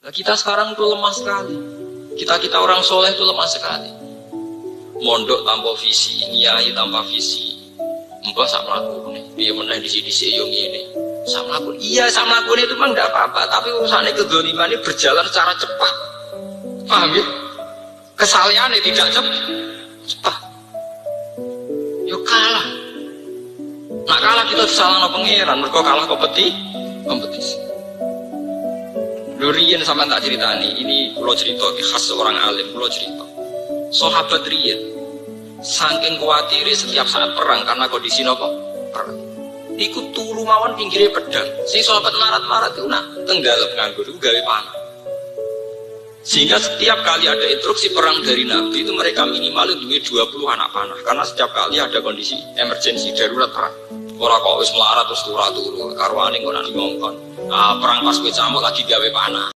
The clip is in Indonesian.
Nah, kita sekarang itu lemah sekali. Kita orang soleh itu lemah sekali. Mondok tanpa visi, nyai tanpa visi. Mbah sak mlaku nih. Piye meneh di sini yo ngene. Sak mlaku. Iya, sak mlaku itu memang enggak apa-apa, tapi urusannya kedzaliman ini berjalan secara cepat. Paham ya? Kesalahannya tidak cepat. Yo kalah. Nak kalah kita disalahno pangeran, mergo kalah kompetisi. Riyen sampean tak ceritani, ini kula cerita khas seorang alim, kula cerita. Sahabat riyen saking kuwatire setiap saat perang karena kondisi napa? Perang. Iku turu mawon pinggire pedang. Si sahabat marat-marat itu nak tenggalep nganggur iku gawe panah. Sehingga setiap kali ada instruksi perang dari Nabi itu mereka minimal duwe 20 anak panah karena setiap kali ada kondisi emergensi darurat perang. Ora kok wis melarat terus turu-turu karo ane kok nang ngongkon. Ah perang pas kowe camuk lagi gawe panah.